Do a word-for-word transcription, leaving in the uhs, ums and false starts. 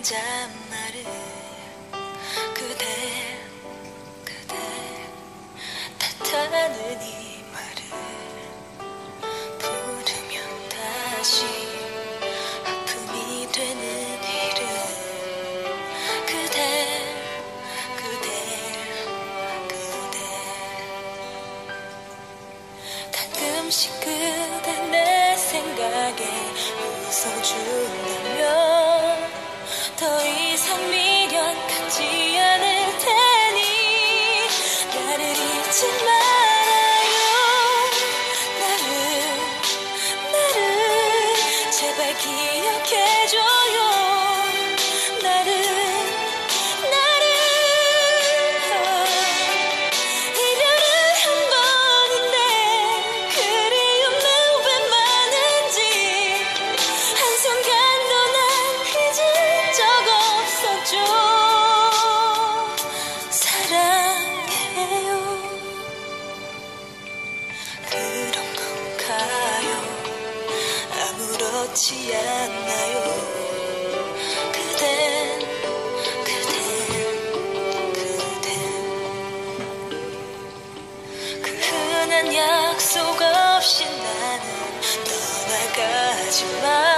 혼잣말을 그대 그대 탓하는 이 말을 부르면 다시 아픔이 되는 이름 그대 그대 그대 가끔씩 그대 내 생각에 웃어준다면 더 이상 미련 갖지 않을 테니 나를 잊지 말아요. 나를 나를 제발 기억해줘요. 나를 나를 이별은 한 번인데 그리움은 왜 많은지 한순간도 난 잊은 적 없었죠. 사랑해요. 그런 건가요? 아무렇지 않나요? 그댄 그댄 그댄 그 흔한 약속 없이 나는 떠나가지만